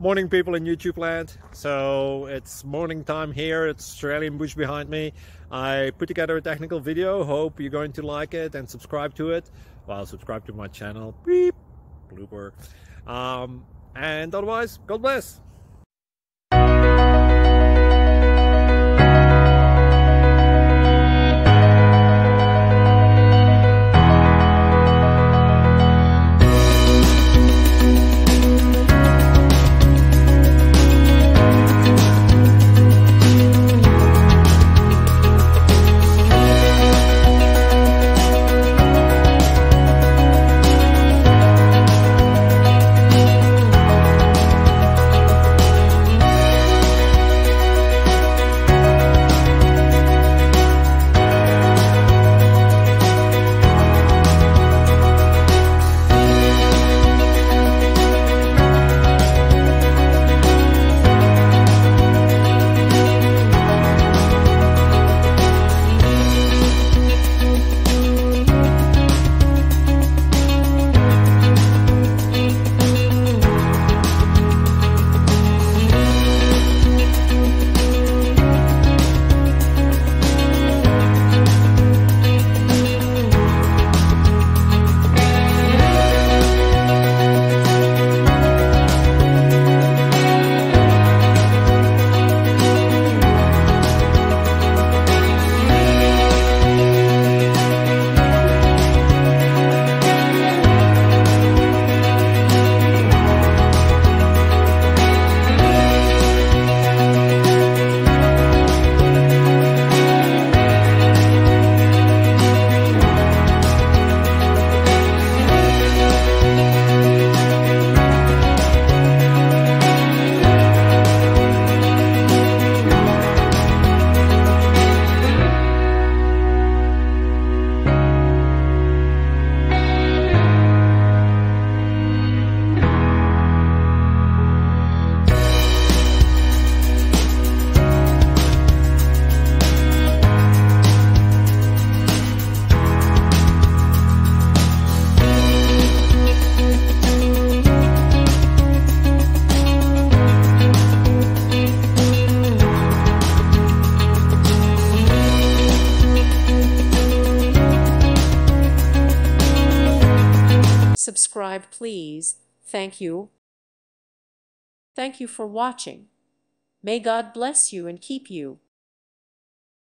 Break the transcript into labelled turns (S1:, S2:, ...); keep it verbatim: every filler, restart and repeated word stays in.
S1: Morning, people in YouTube land. So it's morning time here. It's Australian bush behind me. I put together a technical video. Hope you're going to like it and subscribe to it. Well, subscribe to my channel. Beep. Blooper. Um, and otherwise, God bless.
S2: Subscribe, please. Thank you. Thank you for watching. May God bless you and keep you.